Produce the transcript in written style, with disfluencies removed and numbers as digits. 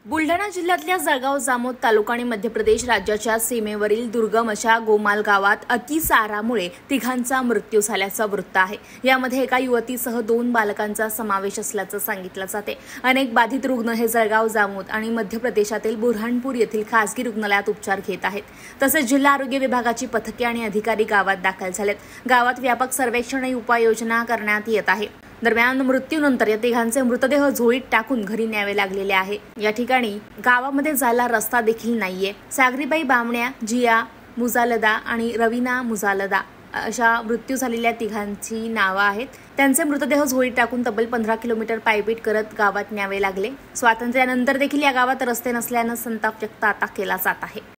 बुलढाणा जिल्ह्यातल्या जळगाव जामोद तालुका आणि मध्य प्रदेश राज्याच्या सीमेवरील दुर्गम अशा गोमाल गावात अतिसारामुळे तिघांचा मृत्यू झाल्याचं वृत्त आहे। यामध्ये एका युवतीसह 2 बालकांचा समावेश असल्याचं सांगितलं जाते। अनेक बाधित रुग्ण हे जळगाव जामोद आणि मध्य प्रदेशातील बुरहानपूर येथील खासगी रुग्णालयात उपचार घेत आहेत। तसेच जिल्हा आरोग्य विभागाची पथके आणि अधिकारी गावात दाखल झालेत। गावात व्यापक सर्वेक्षण आणि उपाययोजना करण्यात येत आहे। दरम्यान मृत्यूनंतर या तिघांचे मृतदेह झोळीत टाकून घरी न्यावे लागलेले आहे। या ठिकाणी गावामध्ये जायला रस्ता देखील नाहीये। सागरीबाई बामण्या, जिया मुजालदा आणि रवीना मुजालदा अशा मृत्यू झालेल्या तिघांची नावं आहेत। त्यांचे मृतदेह झोळीत टाकून तब्बल 15 किलोमीटर पायपीट करत गावात न्यावे लागले। स्वातंत्र्यानंतर देखील या गावात रस्ते नसल्याने संताप व्यक्त आता केला जात आहे।